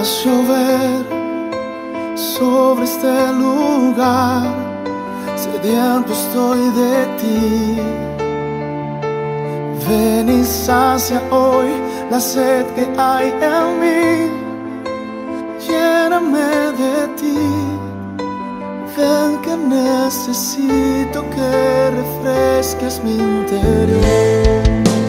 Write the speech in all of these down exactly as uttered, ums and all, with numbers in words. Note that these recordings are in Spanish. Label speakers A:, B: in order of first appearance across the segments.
A: Haz llover sobre este lugar, sediento estoy de ti. Ven y sacia hoy la sed que hay en mí, lléname de ti. Ven que necesito que refresques mi interior.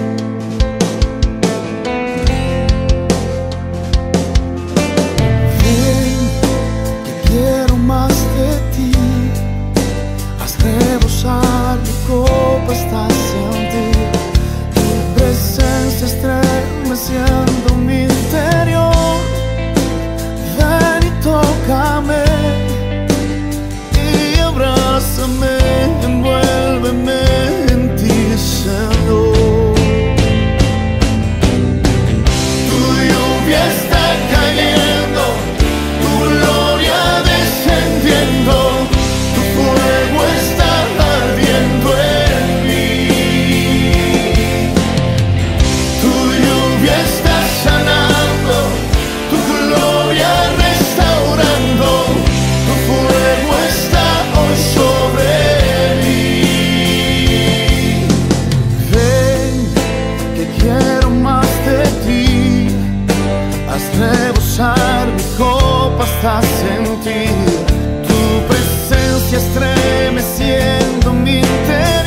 A: Rebosar mi copa hasta sentir tu presencia estremeciendo mi interior. Ven y tócame y abrázame, envuélveme en ti, Señor. Tu lluvia está cayendo, tu gloria descendiendo, tu fuego está ardiendo en mí. Tu lluvia está sanando, tu gloria restaurando, tu fuego está hoy sobre mí. Ven, que quiero más de ti, haz rebosar mi copa hasta sentir tu presencia estremeciendo mi interior.